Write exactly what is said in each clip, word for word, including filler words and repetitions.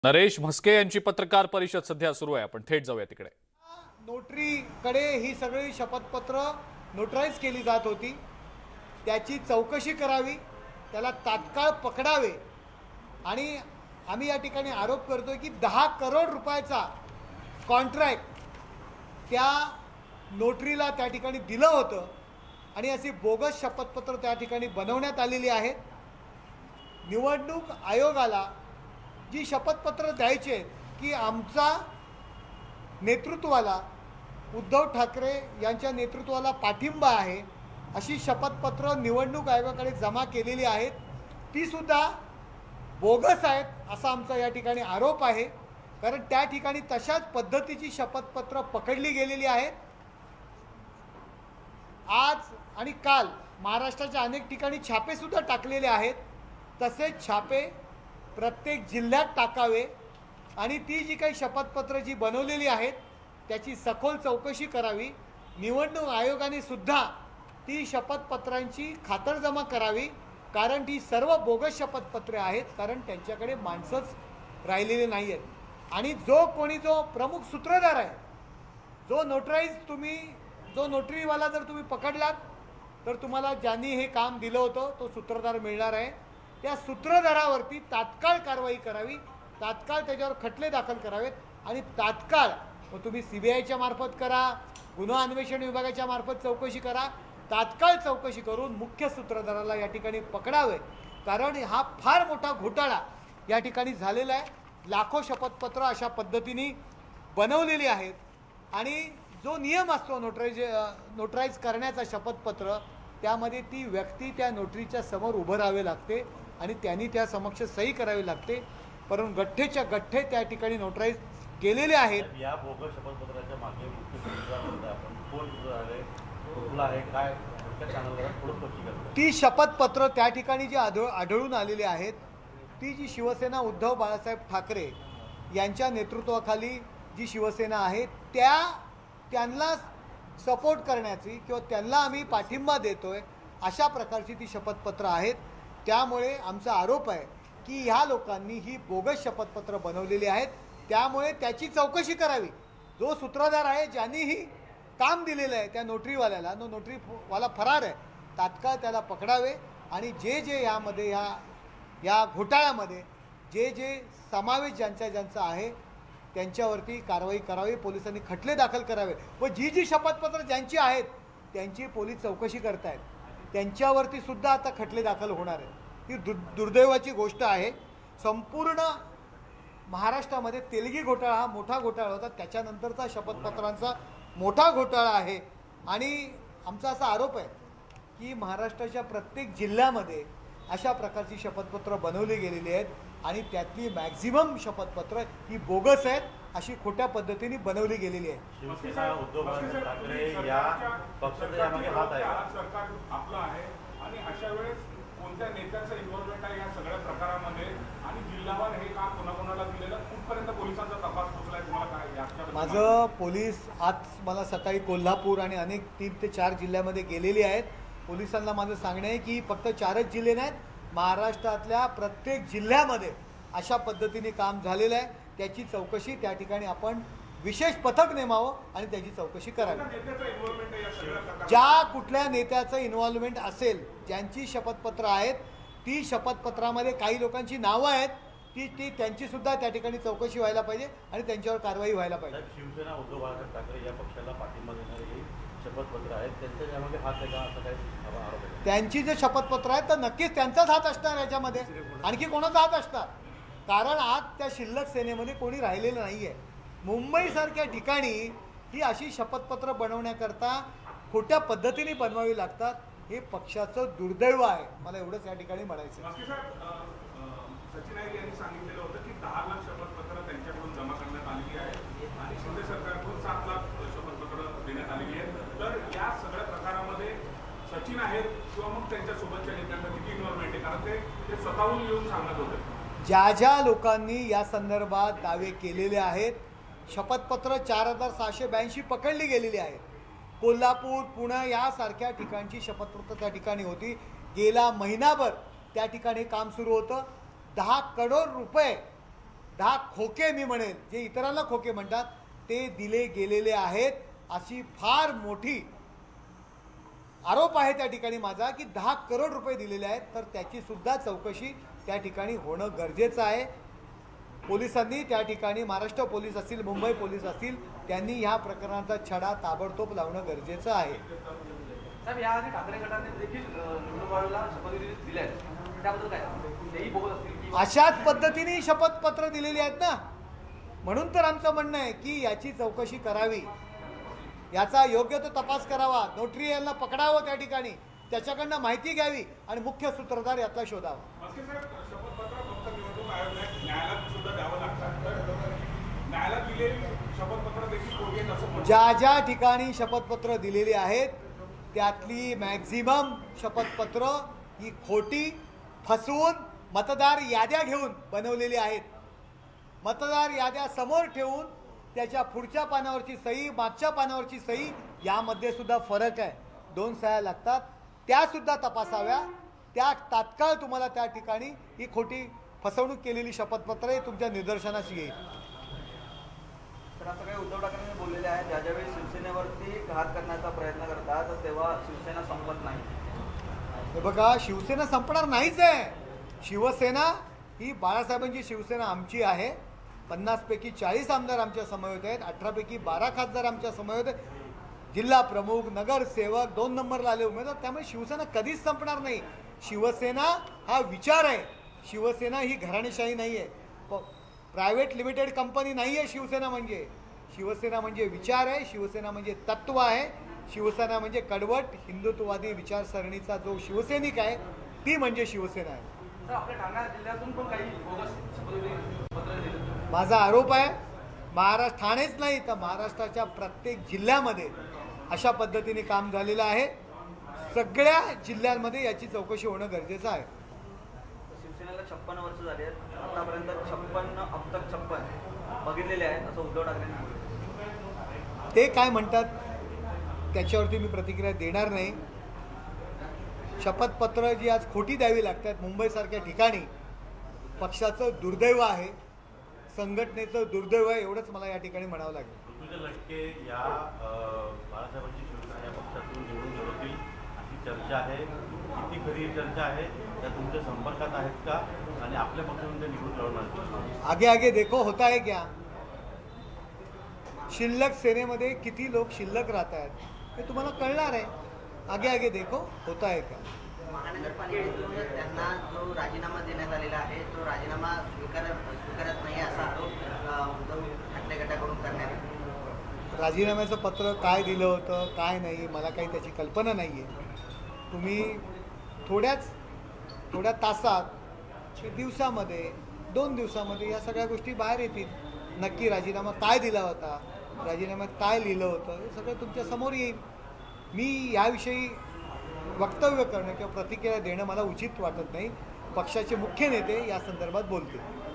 नरेश म्हस्के यांची पत्रकार परिषद सध्या सुरू आहे। आपण थेट जाऊया तिकडे। नोटरीकडे ही सगळी शपथपत्र नोटराइज केली जात होती, त्याची चौकशी करावी, त्याला तात्काळ पकडावे आणि आम्ही या ठिकाणी आरोप करतोय की दहा करोड रुपयाचा कॉन्ट्रॅक्ट त्या नोटरीला त्या ठिकाणी दिलं होतं आणि अशी बोगस शपथपत्र त्या ठिकाणी बनवण्यात आलेली आहेत। निवडणूक आयोगाला जी शपथपत्र द्यायचे की आमचा नेतृत्वाला उद्धव ठाकरे यांच्या नेतृत्वाला पाठिंबा आहे अशी शपथपत्र निवडणूक आयोगाकडे जमा केलेली आहेत, ती सुद्धा बोगस आहेत असा आमचा या ठिकाणी आरोप आहे। कारण त्या ठिकाणी तशाच पद्धतीची शपथपत्र पकडली गेलेली आहेत। आज आणि काल महाराष्ट्राच्या अनेक ठिकाणी छापे सुद्धा टाकलेले आहेत, तसेच छापे प्रत्येक जिल्ह्यात टाकावे आणि ती जी काही शपथपत्र जी बनवलेली आहेत त्याची सखोल चौकशी करावी। निवडणूक आयोगाने सुद्धा ती शपथपत्रांची खातरजमा करावी, कारण ती सर्व बोगस शपथपत्रे आहेत, कारण त्यांच्याकडे माणसंच राहिलेले नाही आहेत। आणि जो कोणी जो प्रमुख सूत्रधार आहे, जो नोटराइज तुम्ही जो नोटरीवाला जर तुम्ही पकडलात तर तुम्हाला ज्यांनी हे काम दिलं होतं तो सूत्रधार मिळणार आहे। त्या सूत्रधारावरती तात्काळ कारवाई करावी, तात्काळ त्याच्यावर खटले दाखल करावेत आणि तात्काळ मग तुम्ही सी बी आयच्या मार्फत करा, गुन्हा अन्वेषण विभागाच्या मार्फत चौकशी करा, तात्काळ चौकशी करून मुख्य सूत्रधाराला या ठिकाणी पकडावे। कारण हा फार मोठा घोटाळा या ठिकाणी झालेला आहे। लाखो शपथपत्र अशा पद्धतीने बनवलेली आहेत आणि जो नियम असतो नोटराइज नोटराइज करण्याचा शपथपत्र, त्यामध्ये ती व्यक्ती त्या नोटरीच्या समोर उभं राहावे लागते आणि त्यांनी त्या समक्ष सही करावी लागते। परंतु गठ्ठेच्या गठ्ठे त्या ठिकाणी नोटराइज केलेले आहेत। या बोगस शपथपत्राच्या मागे मुख्य सूत्रधार आपण कोण आहे, कुठला आहे, काय थोडं स्पष्टीकरण। ती शपथपत्र त्या ठिकाणी जी आढळ आढळून आलेली आहेत ती जी शिवसेना उद्धव बाळासाहेब ठाकरे यांच्या नेतृत्वाखाली जी शिवसेना आहे त्या त्यांना सपोर्ट करण्याची किंवा त्यांना आम्ही पाठिंबा देतोय अशा प्रकारची ती शपथपत्र आहेत। त्यामुळे आमचा आरोप आहे की ह्या लोकांनी ही बोगस शपथपत्र बनवलेली आहेत, त्यामुळे त्याची चौकशी करावी। जो सूत्रधार आहे, ज्यांनी ही काम दिलेलं आहे त्या नोटरीवाल्याला, नो नोटरीवाला फरार आहे, तात्काळ त्याला पकडावे आणि जे जे यामध्ये या या घोटाळ्यामध्ये जे जे समावेश ज्यांचा ज्यांचा आहे त्यांच्यावरती कारवाई करावी, पोलिसांनी खटले दाखल करावे व जी जी शपथपत्र ज्यांची आहेत त्यांची पोलीस चौकशी करतायत, त्यांच्यावरती सुद्धा आता खटले दाखल होणार आहेत। ही दु दुर्दैवाची गोष्ट आहे। संपूर्ण महाराष्ट्रामध्ये तेलगी घोटाळा हा मोठा घोटाळा होता, त्याच्यानंतरचा शपथपत्रांचा मोठा घोटाळा आहे आणि आमचा असा आरोप आहे की महाराष्ट्राच्या प्रत्येक जिल्ह्यामध्ये अशा प्रकारची शपथपत्र बनवली गेलेली आहेत आणि त्यातली मॅक्झिमम शपथपत्र ही बोगस आहेत, अशी खोट्या पद्धतीने बनवली गेलेली आहे। शिवसेना उद्धव ठाकरे या पक्षाच्या मागे हात आहे, सरकार आपलं आहे आणि अशा वेळेस कोणत्या नेत्याचं इन्व्हॉल्वमेंट आहे या सगळ्या प्रकारामध्ये आणि जिल्हावार हे काम कोणाकोणाला दिलेलं, कुठपर्यंत पोलिसांचा तपास पोहोचलाय, तुम्हाला काय याच्या? माझं पोलीस आज मला सकाळी कोल्हापूर आणि अनेक तीन ते चार जिल्ह्यामध्ये गेलेली आहेत। पोलिसांना माझं सांगणं आहे की फक्त चारच जिल्हे नाहीत, महाराष्ट्रातल्या प्रत्येक जिल्ह्यामध्ये अशा पद्धतीने काम झालेलं आहे। त्याची चौकशी त्या ठिकाणी आपण विशेष पथक नेमावं आणि त्याची चौकशी करावी। ज्या कुठल्या नेत्याचं इन्व्हॉल्वमेंट असेल, ज्यांची शपथपत्र आहेत, ती शपथपत्रामध्ये काही लोकांची नावं आहेत, ती ती त्यांची सुद्धा त्या ठिकाणी चौकशी व्हायला पाहिजे आणि त्यांच्यावर कारवाई व्हायला पाहिजे। शिवसेना उद्धव बाळासाहेब ठाकरे या पक्षाला पाठिंबा देणारे शपथपत्र आहेत, त्यांच्या यामध्ये हात आहे का असं काही आरोप आहे? त्यांची जे शपथपत्र आहेत तर नक्कीच त्यांचाच हात असणार याच्यामध्ये, आणखी कोणाचा हात असणार? कारण आज त्या शिल्लक सेनेमध्ये कोणी राहिलेलं नाही आहे। मुंबईसारख्या ठिकाणी ही अशी शपथपत्र बनवण्याकरता खोट्या पद्धतीने बनवावी लागतात, हे पक्षाचं दुर्दैव आहे, मला एवढंच या ठिकाणी म्हणायचं आहे। सचिन नाईक यांनी सांगितलेलं होतं की दहा लाख शपथपत्र त्यांच्याकडून जमा करण्यात आलेली आहे आणि शिंदे सरकारकडून सात लाख शपथपत्र देण्यात आलेली आहेत। तर या सगळ्या प्रकारामध्ये सचिन आहेत किंवा मग त्यांच्या सोबतच्या नेत्यांना किती इन्व्हॉल्वमेंट आहे? कारण ते ते स्वतःहून येऊन सांगत होते। ज्या ज्या लोकांनी या संदर्भात दावे केलेले आहेत, शपथपत्र चार हजार सहाशे ब्याऐंशी पकडली गेलेली आहेत। कोल्हापूर, पुणे यासारख्या ठिकाणची शपथपत्र त्या ठिकाणी होती। गेला महिनाभर त्या ठिकाणी काम सुरू होतं। दहा करोड रुपये दहा खोके मी म्हणेन, जे इतरांना खोके म्हणतात ते दिले गेलेले आहेत, अशी फार मोठी आरोप आहे त्या ठिकाणी माझा की दहा करोड रुपये दिलेले आहेत. तर त्याची सुद्धा चौकशी त्या ठिकाणी होणं गरजेचं आहे. पोलिसांनी त्या ठिकाणी, महाराष्ट्र पोलीस असतील, मुंबई पोलीस असतील, त्यांनी ह्या प्रकरणाचा छडा ताबडतोब लावणं गरजेचं आहे. साहेब, याआधी ठाकरे गटाने देखील निवडणूक आयोगाला शपथविधी दिल्या आहेत, त्याबद्दल काय तेही बोलत असतील की अशाच पद्धतीने शपथपत्र दिलेली आहेत ना, म्हणून तर आमचं म्हणणं आहे की याची चौकशी करावी, याचा योग्य तो तपास करावा, नोटरी यांना पकडावं, त्या ठिकाणी त्याच्याकडनं माहिती घ्यावी आणि मुख्य सूत्रधार यातला शोधावा. मस्के साहेब, शपथपत्र फक्त निवडणूक आयोगाने न्यायालयात सुद्धा द्यावं लागतात, तर न्यायालयात दिलेली शपथपत्र देखील खोटी आहेत असं म्हणतात. ज्या ज्या ठिकाणी शपथपत्र दिलेली आहेत त्यातली मॅक्झिमम शपथपत्र ही खोटी, फसवून मतदार याद्या घेऊन बनवलेली आहेत. मतदार याद्या समोर ठेवून त्याच्या पुढच्या पानावरची सही, मागच्या पानावरची सही यामध्ये सुद्धा फरक आहे. दोन सह्या लागतात, त्या सुद्धा तपासाव्या. त्या तात्काळ तुम्हाला त्या ठिकाणी ही खोटी फसवणूक केलेली शपथपत्र तुमच्या निदर्शनास येईल. तर असं काही उद्धव ठाकरेंनी बोललेले आहे, ज्या ज्यावेळी शिवसेनेवरती घात करण्याचा प्रयत्न करतात तर तेव्हा शिवसेना संपत नाही. हे बघा, शिवसेना संपणार नाहीच आहे. शिवसेना ही बाळासाहेबांची शिवसेना आमची आहे. पन्नासपैकी चाळीस आमदार आमच्या समवेत आहेत, अठरापैकी बारा खासदार आमच्या समवेत आहेत, जिल्हा प्रमुख, नगरसेवक, दोन नंबरला आले उमेदवार. त्यामुळे शिवसेना कधीच संपणार नाही. शिवसेना हा विचार आहे. शिवसेना ही घराणेशाही नाही आहे, प्रायव्हेट लिमिटेड कंपनी नाही आहे. शिवसेना म्हणजे शिवसेना म्हणजे विचार आहे, शिवसेना म्हणजे तत्व आहे, शिवसेना म्हणजे कडवट हिंदुत्ववादी विचारसरणीचा जो शिवसैनिक आहे ती म्हणजे शिवसेना आहे. सर, आपल्या ठाणे जिल्ह्यातून पण काही बोगस शपथविधी पत्र दिले. माझा आरोप आहे, महाराष्ट्र, ठाणेच नाही तर महाराष्ट्राच्या प्रत्येक जिल्ह्यामध्ये अशा पद्धतीने काम झालेलं आहे. सगळ्या जिल्ह्यांमध्ये याची चौकशी होणं गरजेचं आहे. शिवसेनेला छप्पन्न वर्ष झाली आहेत, आतापर्यंत छप्पन्न अब तक छप्पन बघितलेले आहेत असं उद्धव ठाकरेंनी सांगितलं. ते काय म्हणतात त्याच्यावरती मी प्रतिक्रिया देणार नाही. शपथपत्र जी आज खोटी द्यावी लागतात मुंबईसारख्या ठिकाणी, पक्षाचं दुर्दैव आहे, संघटनेचं दुर्दैव आहे, एवढंच मला या ठिकाणी म्हणावं लागेल. ऋतुजा लटके या अ, बाळासाहेबांची शिवसेना या पक्षातून निवडून लढवतील अशी चर्चा आहे. किती खरी चर्चा आहे, त्या तुमच्या संपर्कात आहेत का, आणि आपल्या पक्षातून ते निवडून लढवणार? आगे आगे देखो होता है क्या. शिल्लक सेनेमध्ये किती लोक शिल्लक राहत आहेत हे तुम्हाला कळणार आहे. आगे आगे देखो होता है क्या. महानगरपालिकेतून त्यांना जो राजीनामा देण्यात आलेला आहे तो राजीनामा स्वीकार स्वीकारत नाही असा आरोप उद्धव ठाकरे गटाकडून करण्यात आला. राजीनाम्याचं पत्र काय दिलं होतं काय नाही मला काही त्याची कल्पना नाही आहे. तुम्ही थोड्याच थोड्या तासात, दिवसामध्ये, दोन दिवसामध्ये या सगळ्या गोष्टी बाहेर येतील. नक्की राजीनामा काय दिला होता, राजीनाम्यात काय लिहिलं होतं, हे सगळं तुमच्या समोर येईल. मी याविषयी वक्तव्य करणं किंवा प्रतिक्रिया देणं मला उचित वाटत नाही. पक्षाचे मुख्य नेते या संदर्भात बोलतील.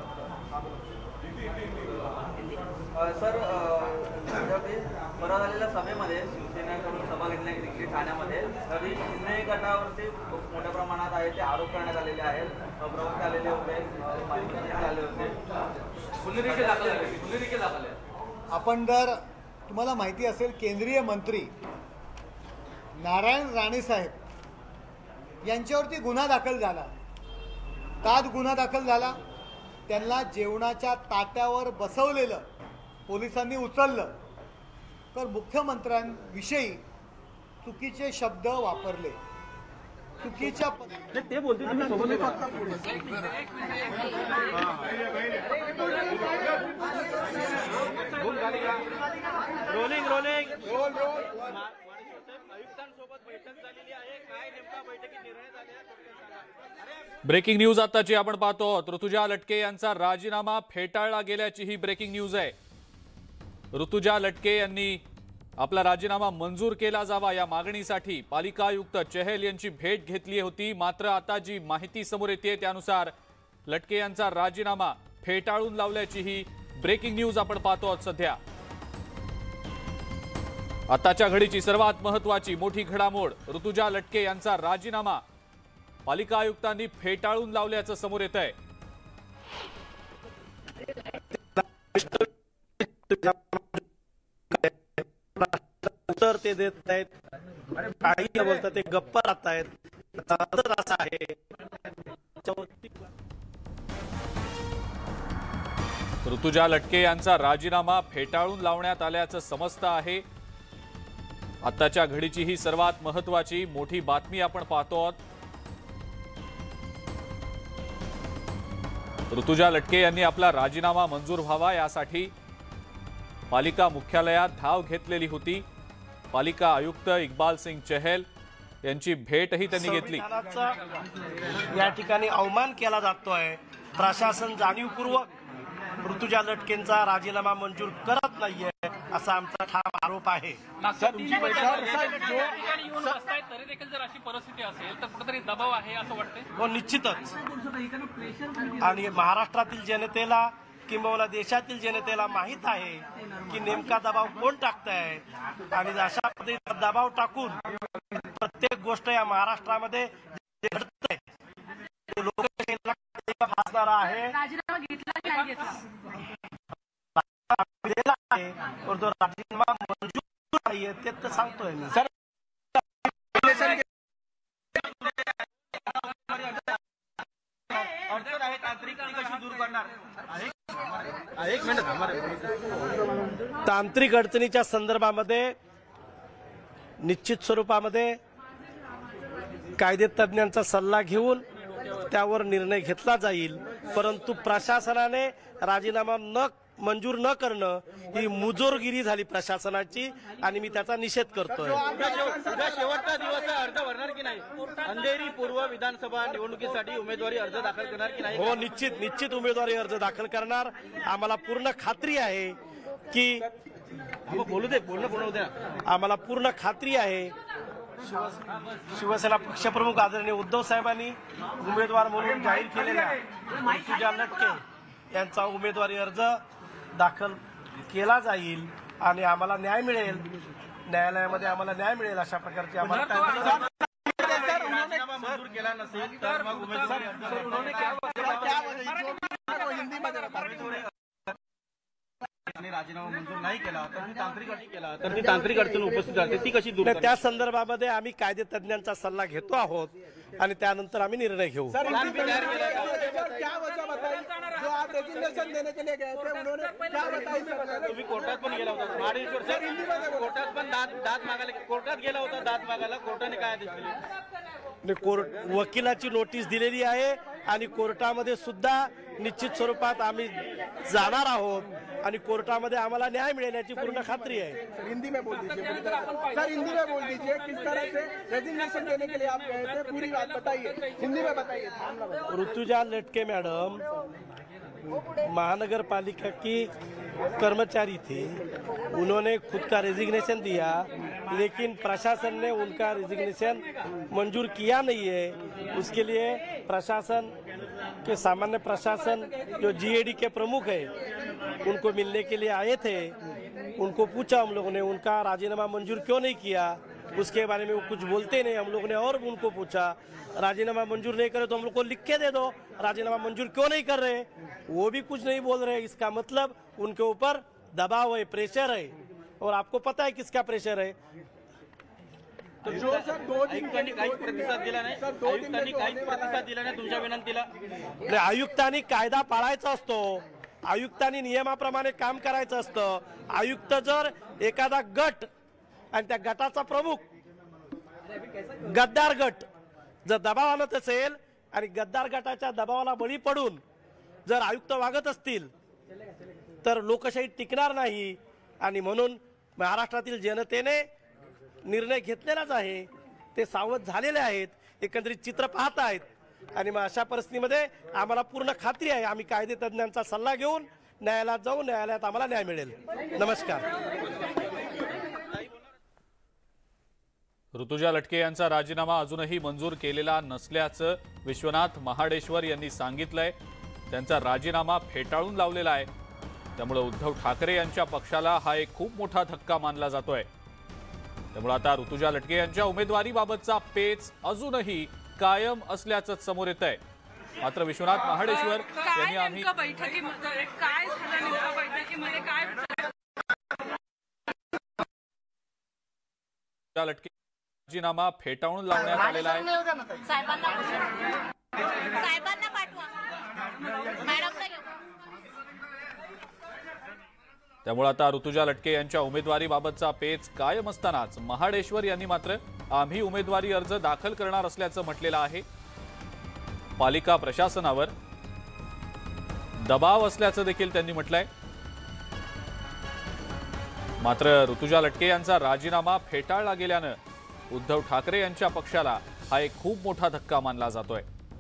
सर, परत आलेल्या सभेमध्ये शिवसेनेकडून सभा घेतली गेली ठाण्यामध्ये, तरी शिंदे गटावरती मोठ्या प्रमाणात आहे ते आरोप करण्यात आलेले आहेत. प्रवक्ते आलेले होते, माहिती आले होते, गुन्हे देखील दाखल झाले गुन्हे देखील दाखल. आपण जर तुम्हाला माहिती असेल, केंद्रीय मंत्री नारायण राणे साहेब यांच्यावरती गुन्हा दाखल झाला. का गुन्हा दाखल झाला? त्यांना जेवणाच्या ताट्यावर बसवलेलं पोलिसांनी उचललं, तर मुख्यमंत्र्यांविषयी चुकीचे शब्द वापरले, चुकीच्या ते बोलते रोलिंग रोलिंग आयुक्तांसोबत बैठक झालेली आहे, काय नेमका बैठकीत निर्णय झाले? ब्रेकिंग न्यूज आताची आपण पाहतो आहोत. ऋतुजा लटके यांचा राजीनामा फेटाळला गेल्याची ही ब्रेकिंग न्यूज आहे. ऋतुजा लटके यांनी आपला राजीनामा मंजूर केला जावा या मागणीसाठी पालिका आयुक्त चहल यांची भेट घेतली होती. मात्र आता जी माहिती समोर येते त्यानुसार लटके यांचा राजीनामा फेटाळून लावल्याची ही ब्रेकिंग न्यूज आपण पाहतो आहोत. सध्या आताच्या घडीची सर्वात महत्त्वाची मोठी घडामोड, ऋतुजा लटके यांचा राजीनामा पालिका आयुक्तांनी फेटाळून लावल्याचं समोर येत आहे. उत्तर ते देत नाहीत, काही न बोलता ते गप्प राहत आहेत. असं आहे. ऋतुजा लटके यांचा राजीनामा फेटाळून लावण्यात आल्याचं समजतं आहे. आताच्या घडीची ही सर्वात महत्वाची मोठी बातमी आपण पाहतो आहोत. ऋतुजा लटके यांनी आपला राजीनामा मंजूर व्हावा यासाठी पालिका मुख्यालयात धाव घेतलेली होती. पालिका आयुक्त इक्बाल सिंग चहल यांची भेटही त्यांनी घेतली. या ठिकाणी अवमान केला जातोय. प्रशासन जाणीवपूर्वक ऋतुजा लटकेंचा राजीनामा मंजूर करत नाहीये असा आमचा ठाम आरोप आहे. अशी परिस्थिती असेल तर कुठेतरी दबाव आहे असं वाटतंय. हो, निश्चितच. आणि महाराष्ट्रातील जनतेला किंबहुना देशातील जनतेला माहित आहे की नेमका दबाव कोण टाकताय आणि अशा पद्धतीचा दबाव टाकून प्रत्येक गोष्ट या महाराष्ट्रामध्ये घडतंय ते लोकशाहीला फासणारा आहे. राजीनामा घेतला की नाही घेतला आहे और तो राजीनामा मंजूर नाहीये ते तर सांगतोय मी. तांत्रिक अडचणीच्या संदर्भामध्ये निश्चित स्वरूपामध्ये कायदे तज्ञांचा सल्ला घेऊन त्यावर निर्णय घेतला जाईल. परंतु प्रशासनाने राजीनामा न मंजूर न करणं ही मुजोरगिरी झाली प्रशासनाची आणि मी त्याचा निषेध करतोय. शेवटचा दिवस अर्ज भरणार की नाही? अंधेरी पूर्व विधानसभा निवडणुकीसाठी उमेदवारी अर्ज दाखल करणार की नाही? हो, निश्चित निश्चित उमेदवारी अर्ज दाखल करणार. आम्हाला पूर्ण खात्री आहे की बोलू दे बोलणं बोलू द्या. आम्हाला पूर्ण खात्री आहे शिवसेना पक्षप्रमुख आदरणीय उद्धव साहेबांनी उमेदवार म्हणून जाहीर केलेल्या ऋतुजा लटके यांचा उमेदवारी अर्ज दाखल केला जाईल आणि आम्हाला न्याय मिळेल. न्यायालयामध्ये आम्हाला न्याय मिळेल अशा प्रकारची आम्हाला राजीनामा मंजूर केला नसेल तर मग उमेदवारी राजीनामा मंजूर नाही केला तर तांत्रिक अडचण केला तर ती तांत्रिक अडचण उपस्थित राहते ती कशी दूर? त्या संदर्भामध्ये आम्ही कायदे तज्ञांचा सल्ला घेतो आहोत आणि त्यानंतर आम्ही निर्णय घेऊ. तुम्ही कोर्टात पण गेला होता महाडेश्वर सर, कोर्टात पण दाद दाद मागायला कोर्टात गेला होता दाद मागायला कोर्टाने काय आदेश दिले? कोर्ट वकिलाची नोटीस दिलेली आहे आणि कोर्टामध्ये सुद्धा निश्चित स्वरूपात आम्ही जाणार आहोत आणि कोर्टामध्ये आम्हाला न्याय मिळण्याची पूर्ण खात्री आहे. हिंदी में बोल दीजिए सर, हिंदी में बोल दीजिए किस तरह से रेजिग्नेशन देने के लिए आप गए थे, पूरी बात बताइए, हिंदी में बताइए. ऋतुजा लटके मैडम महानगर पालिका की कर्मचारी थे. उन्होंने खुद का रेजिग्नेशन दिया लेकिन प्रशासन ने उनका रेजिग्नेशन मंजूर किया नहीं है. उसके लिए प्रशासन के सामान्य प्रशासन जो जीएडी के प्रमुख है उनको मिलने के लिए आए थे. उनको पूछा हम लोगों ने उनका राजीनामा मंजूर क्यों नहीं किया. उसके बारे में वो कुछ बोलते नहीं. हम लोगों ने और उनको पूछा राजीनामा मंजूर नहीं करे तो हम लोग को लिख के दे दो, राजीनामा मंजूर क्यों नहीं कर रहे. वो भी कुछ नहीं बोल रहे. इसका मतलब उनके ऊपर दबाव है, प्रेशर है. और आपको पता है किसका प्रेशर है. तो जो सर दो आयुक्तांनी काहीच प्रतिसाद दिला नाही आयुक्तांनी काहीच प्रतिसाद दिला नाही तुमच्या विनंतीला. आयुक्तांनी कायदा पाळायचा असतो. आयुक्तांनी नियमाप्रमाणे काम करायचं असतं. आयुक्त जर एखादा गट आणि त्या गटाचा प्रमुख गद्दार गट जर दबाव आणत असेल आणि गद्दार गटाच्या दबावाला बळी पडून जर आयुक्त वागत असतील तर लोकशाही टिकणार नाही. आणि म्हणून महाराष्ट्रातील जनतेने निर्णय घेतलेलाच आहे. ते सावध झालेले आहेत. एकंदरीत चित्र पाहत आहेत आणि मग अशा परिस्थितीमध्ये आम्हाला पूर्ण खात्री आहे आम्ही कायदे तज्ञांचा सल्ला घेऊन न्यायालयात जाऊ. न्यायालयात आम्हाला न्याय मिळेल. नमस्कार. ऋतुजा लटके यांचा राजीनामा अजूनही मंजूर केलेला नसल्याचं विश्वनाथ महाडेश्वर यांनी सांगितलंय. त्यांचा राजीनामा फेटाळून लावलेला आहे. त्यामुळे उद्धव ठाकरे यांच्या पक्षाला हा एक खूप मोठा धक्का मानला जातोय. त्यामुळे आता ऋतुजा लटके यांच्या उमेदवारीबाबतचा पेच अजूनही कायम असल्याचं समोर येत आहे. मात्र विश्वनाथ महाडेश्वर यांनी आम्ही बैठकीमध्ये काय झालं बैठकीमध्ये काय लटके राजीनामा फेटाळून लावण्यात आलेला आहे। साहेबांना साहेबांना पाठवा मॅडमला घेऊ। त्यामुळे आता ऋतुजा लटके यांच्या उमेदवारीबाबतचा पेच कायम असतानाच महाडेश्वर यांनी मात्र आम्ही उमेदवारी अर्ज दाखल करणार असल्याचं म्हटलेलं आहे। पालिका प्रशासनावर दबाव असल्याचं देखील त्यांनी म्हटलंय। मात्र ऋतुजा लटके यांचा राजीनामा फेटाळला गेल्यानं उद्धव ठाकरे यांच्या पक्षाला हा एक खूप मोठा धक्का मानला जातोय।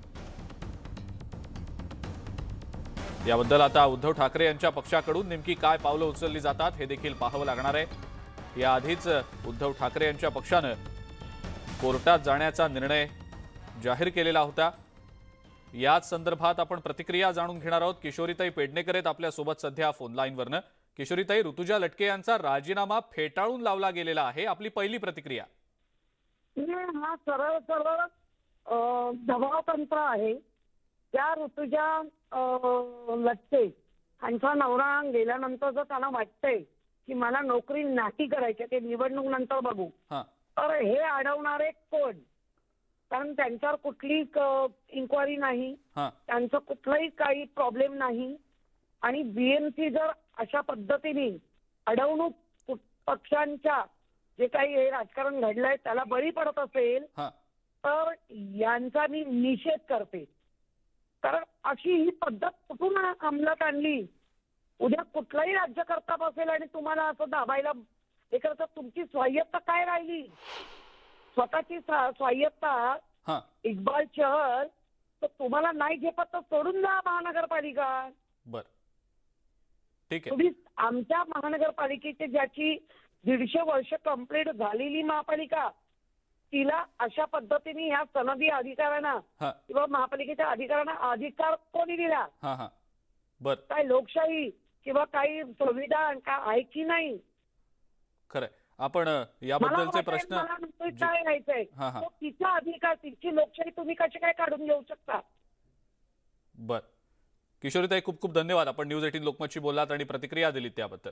याबद्दल आता उद्धव ठाकरे यांच्या पक्षाकडून नेमकी काय पावलं उचलली जातात हे देखील पाहावं लागणार आहे। याआधीच उद्धव ठाकरे यांच्या पक्षानं कोर्टात जाण्याचा निर्णय जाहीर केलेला होता। याच संदर्भात आपण प्रतिक्रिया जाणून घेणार आहोत। किशोरीताई पेडणेकर आहेत आपल्या सोबत सध्या फोन लाईनवरनं। किशोरीताई, ऋतुजा लटके यांचा राजीनामा फेटाळून लावला गेलेला आहे, आपली पहिली प्रतिक्रिया। हा सरळ सरळ दबाव तंत्र आहे। त्या ऋतुजा लटके यांचा नवरा गेल्यानंतर जर त्यांना वाटतंय की मला नोकरी नाही करायची, ते निवडणूक नंतर बघू, तर हे अडवणारे कोण? कारण त्यांच्यावर कुठली इन्क्वायरी नाही, त्यांचं कुठलाही काही प्रॉब्लेम नाही। आणि बीएमसी जर अशा पद्धतीने अडवणूक पक्षांच्या जे काही हे राजकारण घडलंय त्याला बळी पडत असेल तर यांचा मी निषेध करते। कारण अशी ही पद्धत कुठून अंमलात आणली? उद्या कुठलाही राज्यकर्ता बसेल आणि तुम्हाला असं दाबायला हे करत, तुमची स्वायत्ता काय राहिली? स्वतःची स्वायत्ता इक्बाल चहल तर तुम्हाला नाही झेपत तर सोडून जा महानगरपालिका। बर, ठीक आहे। तुम्ही आमच्या महानगरपालिकेची ज्याची दीडशे वर्ष कंप्लीट झालेली महापालिका, तिला अशा पद्धतीने ह्या सनदी अधिकाऱ्यांना किंवा महापालिकेच्या अधिकाऱ्यांना अधिकार कोणी दिला? बर, काय लोकशाही किंवा काही संविधान काय आहे की नाही? खरंय, आपण याबद्दलचे प्रश्न काय घ्यायचंय, तिचा अधिकार, तिची लोकशाही तुम्ही कशी काय काढून घेऊ शकता? बर, किशोरीताई खूप खूप धन्यवाद, आपण न्यूज एटीन लोकमतशी बोललात आणि प्रतिक्रिया दिलीत त्याबद्दल।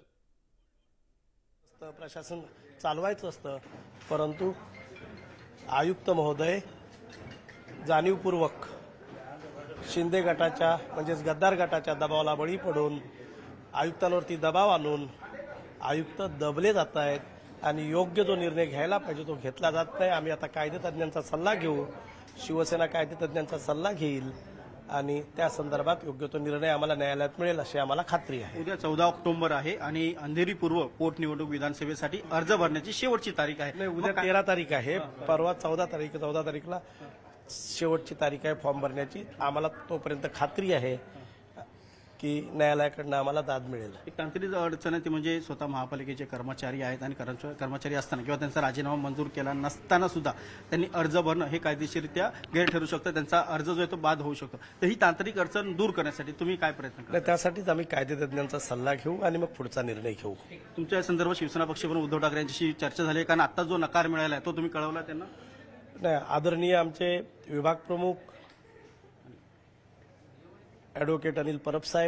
प्रशासन चालवायचं असतं, परंतु आयुक्त महोदय जाणीवपूर्वक शिंदे गटाच्या म्हणजेच गद्दार गटाच्या दबावाला बळी पडून आयुक्तांवरती दबाव आणून आयुक्त दबले जात आहेत आणि योग्य जो निर्णय घ्यायला पाहिजे तो घेतला जात नाही। आम्ही आता कायदेतज्ञांचा सल्ला घेऊ, शिवसेना कायदेतज्ञांचा सल्ला घेईल आणि त्या संदर्भात योग्य तो निर्णय आम्हाला न्यायालयात मिळेल अशी आम्हाला खात्री आहे। उद्या चौदा ऑक्टोबर आहे आणि अंधेरी पूर्व पोटनिवडणूक विधानसभेसाठी अर्ज भरण्याची शेवटची तारीख आहे। नाही, उद्या तेरा तारीख आहे, परवा चौदा तारीख चौदा तारीखला शेवटची तारीख आहे फॉर्म भरण्याची। आम्हाला तोपर्यंत खात्री आहे की न्यायालयाकडनं आम्हाला दाद मिळेल। एक तांत्रिक अडचण आहे ती म्हणजे स्वतः महापालिकेचे कर्मचारी आहेत आणि कर्मचारी असताना किंवा त्यांचा राजीनामा मंजूर केला नसताना सुद्धा त्यांनी अर्ज भरणं हे कायदेशीररित्या गैर ठरू शकतं, त्यांचा अर्ज जो आहे तो बाद होऊ शकतो। तर ही तांत्रिक अडचण दूर करण्यासाठी तुम्ही काय प्रयत्न करा? त्यासाठीच आम्ही कायदेतज्ञांचा सल्ला घेऊ आणि मग पुढचा निर्णय घेऊ। तुमच्या संदर्भात शिवसेना पक्षाकडून उद्धव ठाकरे यांच्याशी चर्चा झाली, कारण आता जो नकार मिळाला आहे तो तुम्ही कळवला त्यांना? नाही, आदरणीय आमचे विभाग प्रमुख ॲडव्होकेट अनिल परब साहेब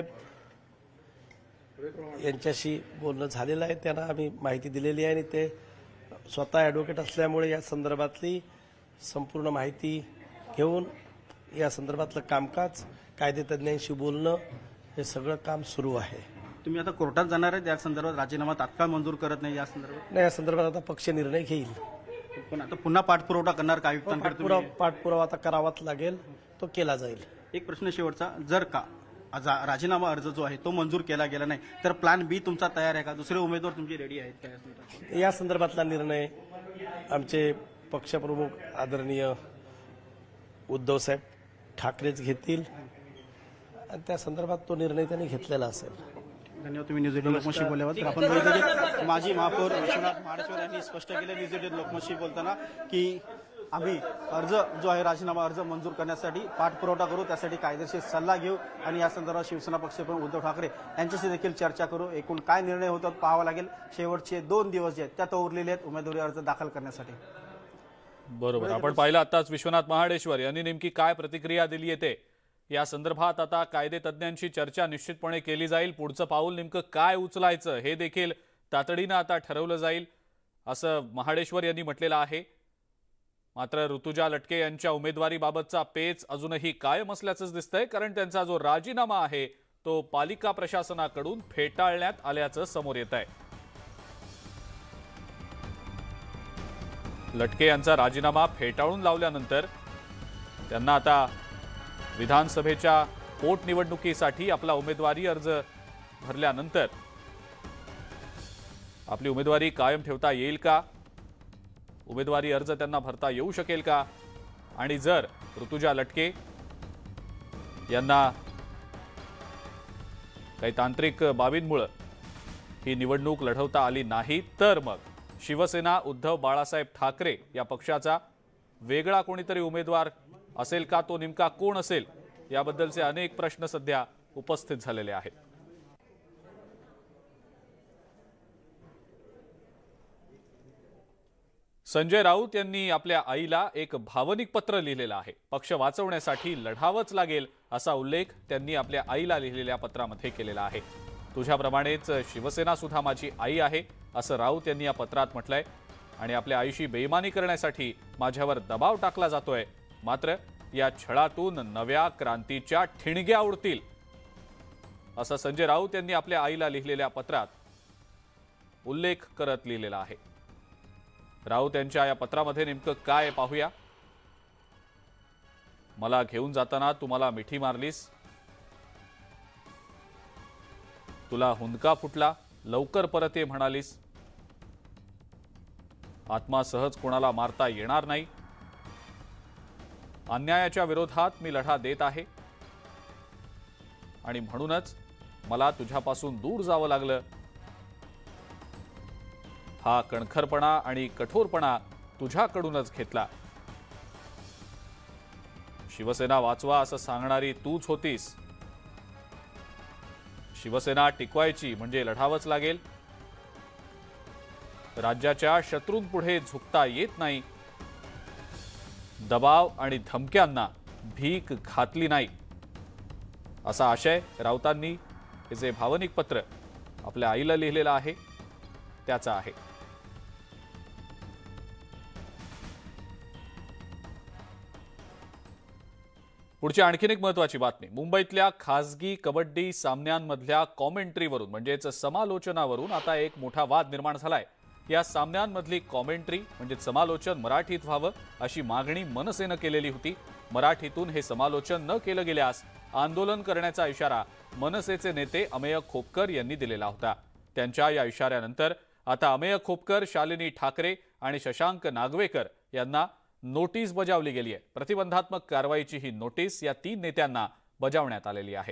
यांच्याशी बोलणं झालेलं आहे, त्यांना आम्ही माहिती दिलेली आहे आणि ते स्वतः ॲडव्होकेट असल्यामुळे या संदर्भातली संपूर्ण माहिती घेऊन या संदर्भातलं कामकाज कायदेतज्ञांशी बोलणं हे सगळं काम सुरू आहे। तुम्ही आता कोर्टात जाणार आहे या संदर्भात? राजीनामा तात्काळ मंजूर करत नाही या संदर्भात? नाही, या संदर्भात आता पक्ष निर्णय घेईल, पण आता पुन्हा पाठपुरवठा करणार का आयुक्तांकडे? पाठपुरावा आता करावाच लागेल, तो केला जाईल। एक प्रश्न शेवटचा, जर का राजीनामा अर्ज जो आहे तो मंजूर केला गेला नाही तर प्लॅन बी तुमचा तयार आहे का? दुसरे उमेदवार तुमची रेडी आहेत का? या संदर्भातला निर्णय आमचे पक्षप्रमुख आदरणीय उद्धवसाहेब ठाकरेच घेतील आणि त्या संदर्भात तो निर्णय त्यांनी घेतलेला असेल। धन्यवाद, तुम्ही न्यूज एटीन लोकमतशी बोलल्यावर। तर आपण बघितलं माजी महापौर विश्वनाथ महाडेश्वर यांनी स्पष्ट केले न्यूज एटीन लोकमतशी बोलताना की आम्ही अर्ज जो आहे राजीनामा अर्ज मंजूर करण्यासाठी पाठपुरवठा करू, त्यासाठी कायदेशीर सल्ला घेऊ आणि या संदर्भात शिवसेना पक्षप्रमुख उद्धव ठाकरे यांच्याशी देखील चर्चा करू। एकूण काय निर्णय होतो पाहावा लागेल। शेवटचे दोन दिवस जे आहेत त्यात उरलेले आहेत उमेदवारी अर्ज दाखल करण्यासाठी। बरोबर, आपण पाहिलं आताच विश्वनाथ महाडेश्वर यांनी नेमकी काय प्रतिक्रिया दिली आहे ते। या संदर्भात आता कायदेतज्ञांशी चर्चा निश्चितपणे केली जाईल। पुढचं पाऊल नेमकं काय उचलायचं हे देखील तातडीनं आता ठरवलं जाईल असं महाडेश्वर यांनी म्हटलेलं आहे। मात्र ऋतुजा लटके यांच्या उमेदवारीबाबतचा पेच अजूनही कायम असल्याचंच दिसतंय, कारण त्यांचा जो राजीनामा आहे तो पालिका प्रशासनाकडून फेटाळण्यात आल्याचं समोर येत आहे। लटके यांचा राजीनामा फेटाळून लावल्यानंतर त्यांना आता विधानसभेच्या पोटनिवडणुकीसाठी आपला उमेदवारी अर्ज भरल्यानंतर आपली उमेदवारी कायम ठेवता येईल का, उमेदवारी अर्ज त्यांना भरता येऊ शकेल का, आणि जर ऋतुजा लटके यांना काही तांत्रिक बाबींमुळे ही निवडणूक लढवता आली नाही तर मग शिवसेना उद्धव बाळासाहेब ठाकरे या पक्षाचा वेगळा कोणीतरी उमेदवार असेल का, तो नेमका कोण असेल याबद्दलचे अनेक प्रश्न सध्या उपस्थित झालेले आहेत। संजय राऊत यांनी आपल्या आईला एक भावनिक पत्र लिहिलेलं आहे। पक्ष वाचवण्यासाठी लढावंच लागेल असा उल्लेख त्यांनी आपल्या आईला लिहिलेल्या पत्रामध्ये केलेला आहे। तुझ्याप्रमाणेच शिवसेना सुद्धा माझी आई आहे असं राऊत यांनी या पत्रात म्हटलंय आणि आपल्या आईशी बेईमानी करण्यासाठी माझ्यावर दबाव टाकला जातोय, मात्र या छळातून नव्या क्रांतीच्या ठिणग्या उडतील असं संजय राऊत यांनी आपल्या आईला लिहिलेल्या पत्रात उल्लेख करत लिहिलेला आहे। राऊत यांच्या या पत्रामध्ये नेमकं काय पाहूया। मला घेऊन जाताना तुम्हाला मिठी मारलीस, तुला हुंदका फुटला, लवकर परत ये म्हणालीस, आत्मा सहज कोणाला मारता येणार नाही, अन्यायाच्या विरोधात मी लढा देत आहे आणि म्हणूनच मला तुझ्यापासून दूर जावं लागलं। हा कणखरपणा आणि कठोरपणा तुझ्याकडूनच घेतला। शिवसेना वाचवा असं सांगणारी तूच होतीस। शिवसेना टिकवायची म्हणजे लढावंच लागेल। राज्याच्या शत्रूंपुढे झुकता येत नाही। दबाव आणि धमक्यांना भीक घातली नाही असा आशय राऊतांनी हे जे भावनिक पत्र आपल्या आईला लिहिलेलं आहे त्याचा आहे। पुढची आणखीन एक महत्त्वाची बातमी। मुंबईतल्या खासगी कबड्डी सामन्यांमधल्या कॉमेंट्रीवरून म्हणजेच समालोचनावरून आता एक मोठा वाद निर्माण झालाय। या सामन्यांमधली कॉमेंट्री म्हणजे समालोचन मराठीत व्हावं अशी मागणी मनसेनं केलेली होती। मराठीतून हे समालोचन न केलं गेल्यास आंदोलन करण्याचा इशारा मनसेचे नेते अमेय खोपकर यांनी दिलेला होता। त्यांच्या या इशाऱ्यानंतर आता अमेय खोपकर, शालिनी ठाकरे आणि शशांक नागवेकर यांना नोटीस बजावली गेली आहे। प्रतिबंधात्मक कारवाईची ही नोटीस या तीन नेत्यांना बजावण्यात आलेली आहे।